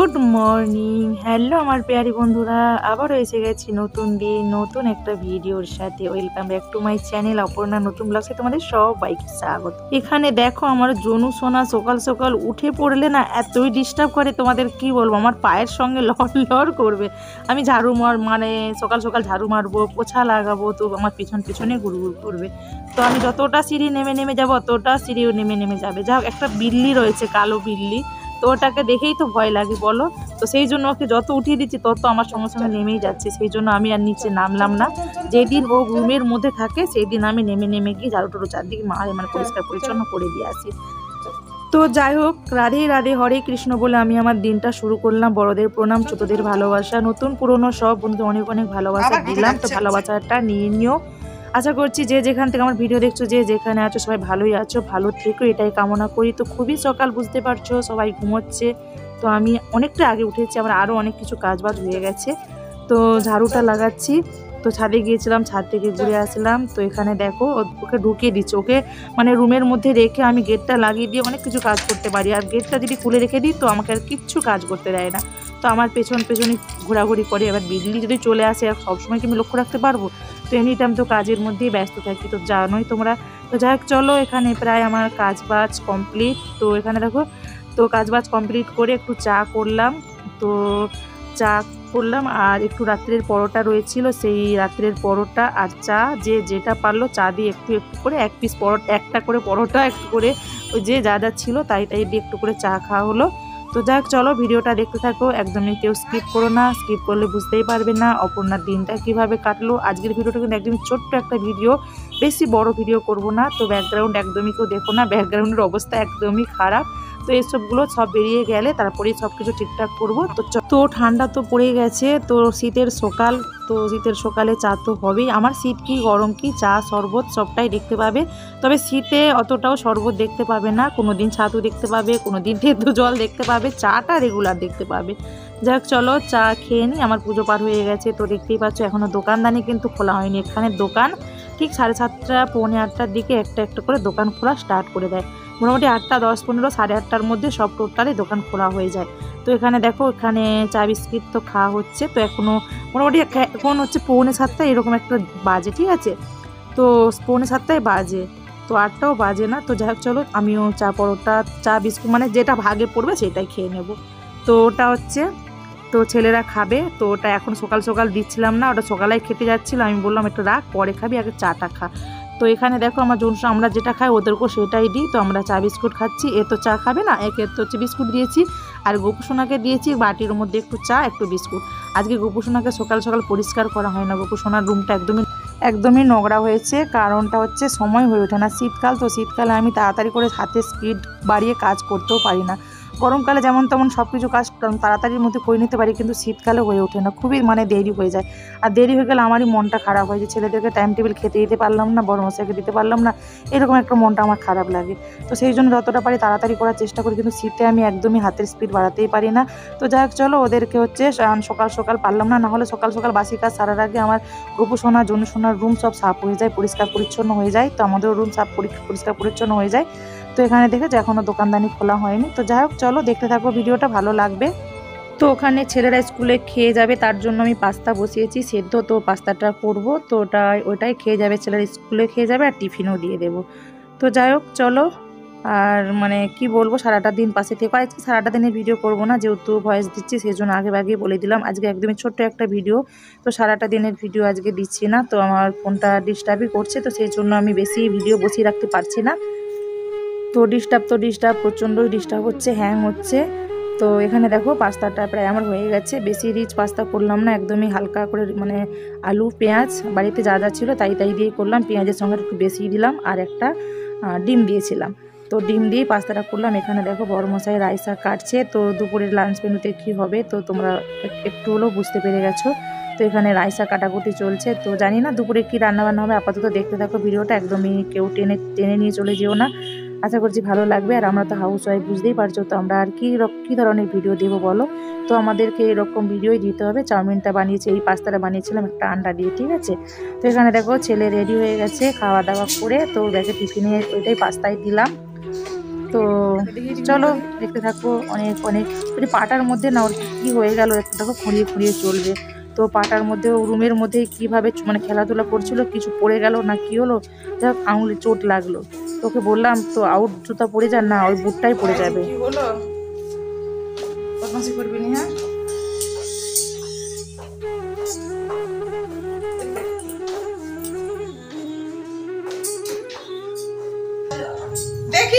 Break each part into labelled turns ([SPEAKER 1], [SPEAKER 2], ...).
[SPEAKER 1] Good morning. Hello আমার প্যারি বন্ধুরা, আবারও এসে গেছি নতুন দিন নতুন একটা ভিডিওর সাথে। Welcome back to my channel Aparna নতুন ব্লগে তোমাদের সবাইকে স্বাগত। এখানে দেখো আমার জনু সোনা সকাল সকাল উঠে পড়লে না এতই ডিস্টার্ব করে, তোমাদের কি বলবো, আমার পায়ের সঙ্গে লড় করবে। আমি ঝাড়ু মানে সকাল সকাল ঝাড়ু মারবো, পোছা লাগাবো, তো আমার পিছন পিছনে ঘুরঘুর করবে। তো আমি যতটা সিঁড়ি নেমে যাবো ততটা সিঁড়িও নেমে যাবে। যাই হোক, একটা বিল্লি রয়েছে, কালো বিল্লি, তো ওটাকে দেখেই তো ভয় লাগে বলো। তো সেই জন্য ওকে যত উঠিয়ে দিচ্ছি তত আমার সঙ্গে সঙ্গে নেমেই যাচ্ছে, সেই জন্য আমি আর নিচে নামলাম না। যেদিন ও রুমের মধ্যে থাকে সেই দিন আমি নেমে গিয়ে ঝাড়ু টাড়ু চারদিকে মানে পরিষ্কার পরিচ্ছন্ন করে দিয়ে আসি। তো যাই হোক, রাধে রাধে হরে কৃষ্ণ বলে আমি আমার দিনটা শুরু করলাম। বড়দের প্রণাম, ছোটদের ভালোবাসা, নতুন পুরনো সব বন্ধুদের অনেক অনেক ভালোবাসা দিলাম। তো ভালোবাসাটা নিয়ে নিও। আশা করছি যে যেখান থেকে আমার ভিডিও দেখছো, যে যেখানে আছো সবাই ভালোই আছো, ভালো থেকো এটাই কামনা করি। তো খুবই সকাল, বুঝতে পারছো সবাই ঘুমোচ্ছে। তো আমি অনেকটা আগে উঠেছি, আমার আরও অনেক কিছু কাজবাজ হয়ে গেছে। তো ঝাড়ুটা লাগাচ্ছি। তো ছাদে গিয়েছিলাম, ছাদ থেকে ঘুরে আসলাম। তো এখানে দেখো ওকে ঢুকিয়ে দিচ্ছি, ওকে মানে রুমের মধ্যে রেখে আমি গেটটা লাগিয়ে দিয়ে অনেক কিছু কাজ করতে পারি। আর গেটটা যদি খুলে রেখে দিই তো আমাকে আর কিচ্ছু কাজ করতে দেয় না। তো আমার পেছনে ঘোরাঘুরি করে। এবার বিজলি যদি চলে আসে, আর সবসময় কি আমি লক্ষ্য রাখতে পারবো? তো এনি টাইম তো কাজের মধ্যেই ব্যস্ত থাকি, তো জানোই তোমরা। তো যাই হোক, চলো, এখানে প্রায় আমার কাজবাজ কমপ্লিট। তো এখানে দেখো, তো কাজবাজ কমপ্লিট করে একটু চা করলাম। তো চা করলাম, আর একটু রাত্রের পরোটা রয়েছিল, সেই রাত্রের পরোটা আর চা, যে যেটা পারলো চা দিয়ে একটু করে এক পিস পরোটা, একটা করে পরোটা, একটু করে ওই যে যা ছিল তাই দিয়ে একটু করে চা খাওয়া হলো। তো যাই হোক, চলো ভিডিওটা দেখতে থাকো, একদমই কেউ স্কিপ করো না, স্কিপ করলে বুঝতেই পারবে না অপর্ণার দিনটা কিভাবে কাটলো। আজকের ভিডিওটা কিন্তু একদমই ছোট্ট একটা ভিডিও, বেশি বড় ভিডিও করব না। তো ব্যাকগ্রাউন্ড একদমই কেউ দেখো না, ব্যাকগ্রাউন্ডের অবস্থা একদমই খারাপ। তো এইসবগুলো সব বেরিয়ে গেলে তারপরেই সব কিছু ঠিকঠাক করবো। তো ঠান্ডা তো পড়ে গেছে, তো শীতের সকাল, তো শীতের সকালে চা তো হবেই। আমার শীত কি গরম কি, চা শরবত সবটাই দেখতে পাবে। তবে শীতে অতটাও শরবত দেখতে পাবে না, কোনো দিন ছাতু দেখতে পাবে, কোনো দিন তেঁতুল জল দেখতে পাবে, চাটা রেগুলার দেখতে পাবে। যাক, চলো চা খেয়ে নিই। আমার পুজো পার হয়ে গেছে, তো দেখতেই পাচ্ছ এখনও দোকানদানি কিন্তু খোলা হয়নি। এখানে দোকান ঠিক 7:30 পৌনে 8টার দিকে একটা একটা করে দোকান খোলা স্টার্ট করে দেয়। মোটামুটি 8টা 10, 15, 8:30টার মধ্যে সব টোটালি দোকান খোলা হয়ে যায়। তো এখানে দেখো, এখানে চা বিস্কিট তো খাওয়া হচ্ছে। তো এখনও মোটামুটি এখন হচ্ছে পৌনে 7টা এরকম একটা বাজে, ঠিক আছে। তো পৌনে 7টায় বাজে, তো 8টাও বাজে না। তো যাই হোক, চলো আমিও চা পরোটা চা বিস্কুট মানে যেটা ভাগে পড়বে সেটাই খেয়ে নেব। তো ওটা হচ্ছে, তো ছেলেরা খাবে, তো ওটা এখন সকাল সকাল দিচ্ছিলাম না, ওটা সকালেই খেতে যাচ্ছিলো। আমি বললাম একটু রাখ, পরে খাবি, আগে চাটা খা। তো এখানে দেখো আমার আমরা যেটা খাই ওদেরকেও সেটাই দিই। তো আমরা চা বিস্কুট খাচ্ছি, এ তো চা খাবে না, একে তো হচ্ছে বিস্কুট দিয়েছি, আর গোপুসোনাকে দিয়েছি বাটির মধ্যে একটু চা একটু বিস্কুট। আজকে গোপুসোনাকে সকাল সকাল পরিষ্কার করা হয় না, গোপুসোনার রুমটা একদমই নোংরা হয়েছে। কারণটা হচ্ছে সময় হয়ে ওঠে না, শীতকাল তো, শীতকালে আমি তাড়াতাড়ি করে হাতে স্পিড বাড়িয়ে কাজ করতেও পারি না। গরমকালে যেমন তেমন সব কিছু কাজ তাড়াতাড়ির মধ্যে করে নিতে পারি, কিন্তু শীতকালে হয়ে ওঠে না, খুবই মানে দেরি হয়ে যায়। আর দেরি হয়ে গেলে আমারই মনটা খারাপ হয়, যে ছেলেদেরকে টাইম টেবিল খেতে দিতে পারলাম না, বড় মশাইকে দিতে পারলাম না, এরকম একটা মনটা আমার খারাপ লাগে। তো সেই জন্য যতটা পারি তাড়াতাড়ি করার চেষ্টা করি, কিন্তু শীতে আমি একদমই হাতের স্পিড বাড়াতেই পারি না। তো যাই হোক, চলো ওদেরকে হচ্ছে সকাল সকাল পারলাম না, নাহলে সকাল সকাল বাসি কাজ সারার আগে আমার গোপু সোনা জনু সোনার রুম সব সাফ হয়ে যায়, পরিষ্কার পরিচ্ছন্ন হয়ে যায়। তো আমাদের রুম সাফ পরিষ্কার পরিচ্ছন্ন হয়ে যায়। তো এখানে দেখেছো এখনও দোকানদানি খোলা হয়নি। তো যাই হোক, চলো দেখতে থাকো, ভিডিওটা ভালো লাগবে। তো ওখানে ছেলেরা স্কুলে খেয়ে যাবে, তার জন্য আমি পাস্তা বসিয়েছি সেদ্ধ। তো পাস্তাটা করব, তো ওটাই খেয়ে যাবে, ছেলেরা স্কুলে খেয়ে যাবে, আর টিফিনও দিয়ে দেবো। তো যাই হোক, চলো। আর মানে কি বলবো, সারাটা দিন পাশে থেকে, আজকে সারাটা দিনের ভিডিও করব না, যেহেতু ভয়েস দিচ্ছি সেই জন্য আগে বলে দিলাম আজকে একদমই ছোট্ট একটা ভিডিও। তো সারাটা দিনের ভিডিও আজকে দিচ্ছি না, তো আমার ফোনটা ডিস্টার্বই করছে, তো সেই জন্য আমি বেশি ভিডিও বসিয়ে রাখতে পারছি না। তো ডিস্টার্ব প্রচণ্ডই ডিস্টার্ব হচ্ছে, হ্যাং হচ্ছে। তো এখানে দেখো পাস্তাটা প্রায় আমার হয়ে গেছে, বেশি রিচ পাস্তা করলাম না, একদমই হালকা করে, মানে আলু পেঁয়াজ বাড়িতে যা যা ছিল তাই দিয়ে করলাম, পেঁয়াজের সঙ্গে একটু বেশি দিলাম, আর একটা ডিম দিয়েছিলাম। তো ডিম দিয়ে পাস্তাটা করলাম। এখানে দেখো বড়মশাই রাইসা কাটছে, তো দুপুরের লাঞ্চ মেনুতে কী হবে তো তোমরা একটু হলেও বুঝতে পেরে গেছো। তো এখানে রাইসা কাটাকুটি চলছে, তো জানি না দুপুরে কী রান্নাবান্না হবে, আপাতত দেখতে থাকো ভিডিওটা, একদমই কেউ টেনে নিয়ে চলে যেও না। আশা করছি ভালো লাগবে। আর আমরা তো হাউস ওয়াইফ, বুঝতেই পারছো, তো আমরা আর কী ধরনের ভিডিও দেবো বলো। তো আমাদেরকে এরকম ভিডিওই দিতে হবে। চাউমিনটা বানিয়েছি, এই পাস্তাটা বানিয়েছিলাম একটা আন্ডা দিয়ে, ঠিক আছে। তো এখানে দেখো ছেলে রেডি হয়ে গেছে খাওয়া দাওয়া করে, তো ব্যাগে টিফিনে ওইটাই পাস্তাই দিলাম। তো চলো দেখতে থাকবো। অনেক অনেক পাটার মধ্যে না ওর কী হয়ে গেল একটু দেখো, খুঁড়িয়ে খুঁড়িয়ে চলবে। তো পাটার মধ্যে রুমের মধ্যে কীভাবে মানে খেলাধুলা করছিল, কিছু পড়ে গেল না কি হলো, যাক আঙুলে চোট লাগলো। তোকে বললাম তো আউট জুতা পরে যা, না ওই বুটটাই পড়ে যাবে। করবি না, হ্যাঁ দেখি।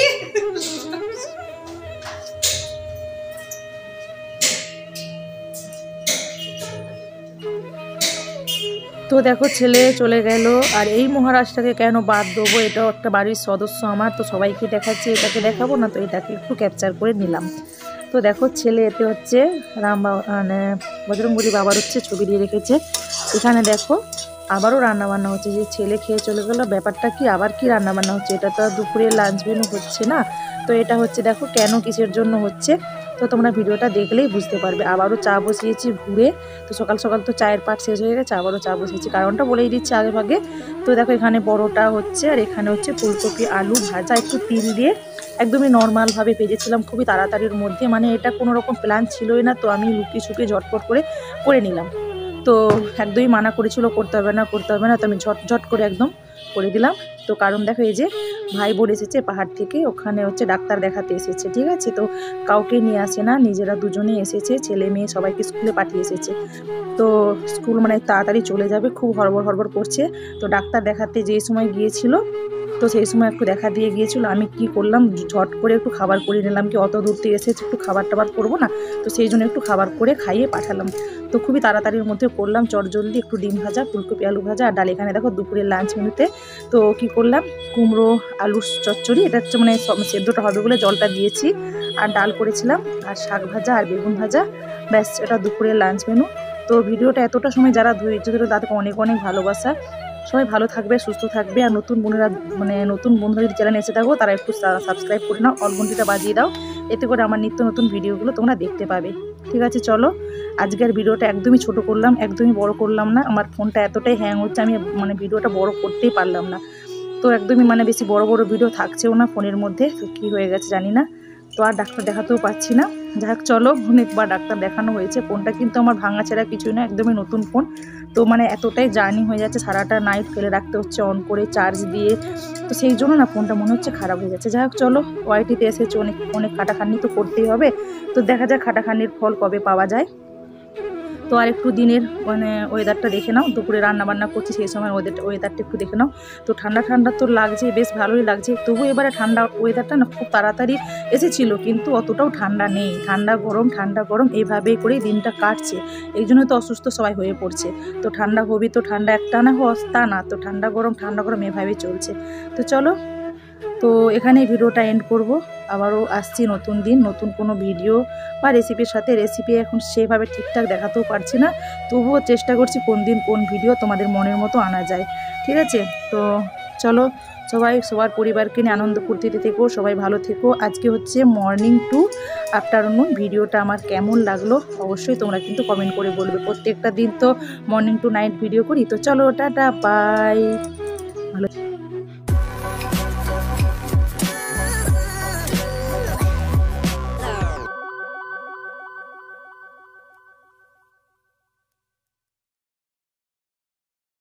[SPEAKER 1] তো দেখো ছেলে চলে গেল, আর এই মহারাজটাকে কেন বাদ দেবো, এটাও একটা বাড়ির সদস্য আমার, তো সবাইকে দেখাচ্ছি, এটাকে দেখাবো না, তো এটাকে একটু ক্যাপচার করে নিলাম। তো দেখো ছেলে এতে হচ্ছে রাম বাবা মানে বজরংবলী বাবার হচ্ছে ছবি দিয়ে রেখেছে। এখানে দেখো আবারও রান্নাবান্না হচ্ছে, যে ছেলে খেয়ে চলে গেলো, ব্যাপারটা কি আবার কি রান্নাবান্না হচ্ছে, এটা তো দুপুরে লাঞ্চ মেনু হচ্ছে না। তো এটা হচ্ছে দেখো কেন কিসের জন্য হচ্ছে, তো তোমরা ভিডিওটা দেখলেই বুঝতে পারবে। আবারও চা বসিয়েছি ঘুরে, তো সকাল সকাল তো চায়ের পাট শেষ হয়ে গেছে, আবারও চা বসিয়েছি, কারণটা বলেই দিচ্ছি আগে ভাগে। তো দেখো এখানে পরোটা হচ্ছে, আর এখানে হচ্ছে ফুলকপি আলু ভাজা, একটু তিল দিয়ে একদমই নর্মালভাবে ভেজেছিলাম, খুবই তাড়াতাড়ির মধ্যে, মানে এটা কোনো রকম প্ল্যান ছিলই না, তো আমি লুকিয়ে ছুপিয়ে ঝটপট করে নিলাম। তো একদমই মানা করেছিল করতে হবে না করতে হবে না, তো আমি ঝট করে একদম করে দিলাম। তো কারণ দেখো এই যে ভাই বোন এসেছে পাহাড় থেকে, ওখানে হচ্ছে ডাক্তার দেখাতে এসেছে, ঠিক আছে, তো কাউকে নিয়ে আসে না, নিজেরা দুজনে এসেছে, ছেলে মেয়ে সবাইকে স্কুলে পাঠিয়ে এসেছে। তো স্কুল মানে তাড়াতাড়ি চলে যাবে, খুব হড়বড় করছে। তো ডাক্তার দেখাতে যেই সময় গিয়েছিল, তো সেই সময় একটু দেখা দিয়ে গিয়েছিল, আমি কি করলাম ঝট করে একটু খাবার করে নিলাম, কি অত দূর থেকে এসেছে একটু খাবার টাবার করবো না, তো সেই জন্য একটু খাবার করে খাইয়ে পাঠালাম। তো খুবই তাড়াতাড়ির মধ্যে করলাম, চটজলদি একটু ডিম ভাজা, ফুলকপি আলু ভাজা আর ডাল। এখানে দেখো দুপুরের লাঞ্চ মেনুতে তো কি করলাম, কুমড়ো আলুর চচ্চড়ি, এটা হচ্ছে মানে সেদ্ধটা হবে বলে জলটা দিয়েছি, আর ডাল করেছিলাম, আর শাক ভাজা আর বেগুন ভাজা, ব্যাস এটা দুপুরের লাঞ্চ মেনু। তো ভিডিওটা এতটা সময় যারা ধৈর্য ধরে তাদেরকে অনেক অনেক ভালোবাসা। সবাই ভালো থাকবে, সুস্থ থাকবে, আর নতুন বোনেরা মানে নতুন বন্ধুরা যদি চ্যানেলে এসে থাকো তারা একটু সাবস্ক্রাইব করে নাও, অল ঘন্টিটা বাজিয়ে দাও, এতে করে আমার নিত্য নতুন ভিডিওগুলো তোমরা দেখতে পাবে। ঠিক আছে, চলো আজকের ভিডিওটা একদমই ছোট করলাম, একদমই বড় করলাম না, আমার ফোনটা এতটাই হ্যাং হচ্ছে, আমি মানে ভিডিওটা বড় করতেই পারলাম না। তো একদমই মানে বেশি বড় ভিডিও থাকছেও না ফোনের মধ্যে, তো কী হয়ে গেছে জানি না। তো আর ডাক্তার দেখাতেও পাচ্ছি না, যাক চলো অনেকবার ডাক্তার দেখানো হয়েছে। ফোনটা কিন্তু আমার ভাঙা ছাড়া কিছুই না, একদমই নতুন ফোন। তো মানে এতটাই জার্নি হয়ে যাচ্ছে, সারাটা নাইট ফেলে রাখতে হচ্ছে অন করে চার্জ দিয়ে, তো সেই জন্য না ফোনটা মনে হচ্ছে খারাপ হয়ে যাচ্ছে। যাই হোক চলো, ওয়াইটিতে এসেছে, অনেক অনেক খাটাখাটনি তো করতেই হবে, তো দেখা যাক খাটাখাটনির ফল কবে পাওয়া যায়। তো আর একটু দিনের মানে ওয়েদারটা দেখে নাও, দুপুরে রান্না বান্না করছি সেই সময় ওয়েদারটা একটু দেখে নাও। তো ঠান্ডা ঠান্ডা তো লাগছে, বেশ ভালোই লাগছে, তবু এবারে ঠান্ডা ওয়েদারটা না খুব তাড়াতাড়ি এসেছিলো, কিন্তু অতটাও ঠান্ডা নেই, ঠান্ডা গরম এইভাবেই করেই দিনটা কাটছে। এই জন্য তো অসুস্থ সবাই হয়ে পড়ছে। তো ঠান্ডা হবি তো ঠান্ডা একটা না তা না, তো ঠান্ডা গরম এভাবেই চলছে। তো চলো, তো এখানেই ভিডিওটা এন্ড করব। আবারও আসছি নতুন দিন নতুন কোনো ভিডিও বা রেসিপির সাথে। রেসিপি এখন সেভাবে ঠিকঠাক দেখাতেও পারছি না, তবুও চেষ্টা করছি কোন দিন কোন ভিডিও তোমাদের মনের মতো আনা যায়, ঠিক আছে। তো চলো, সবাই সবার পরিবারকে নিয়ে আনন্দ ফুর্তিতে থেকো, সবাই ভালো থেকো। আজকে হচ্ছে মর্নিং টু আফটারনুন, ভিডিওটা আমার কেমন লাগলো অবশ্যই তোমরা কিন্তু কমেন্ট করে বলবে। প্রত্যেকটা দিন তো মর্নিং টু নাইট ভিডিও করি। তো চলো, টাটা, বাই, ভালো।